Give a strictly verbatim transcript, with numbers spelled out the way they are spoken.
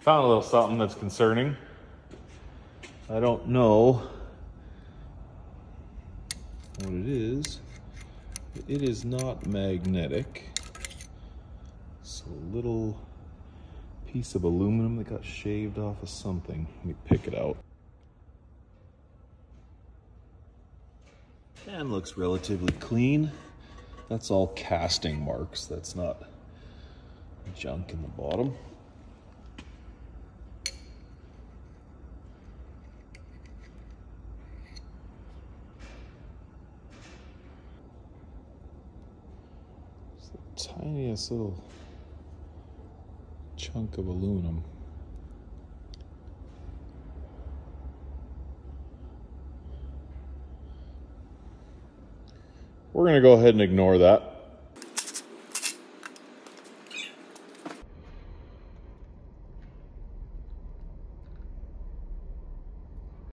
Found a little something that's concerning. I don't know what it is. It is not magnetic. It's a little piece of aluminum that got shaved off of something. Let me pick it out. And looks relatively clean. That's all casting marks. That's not junk in the bottom. It's the tiniest little chunk of aluminum. We're going to go ahead and ignore that.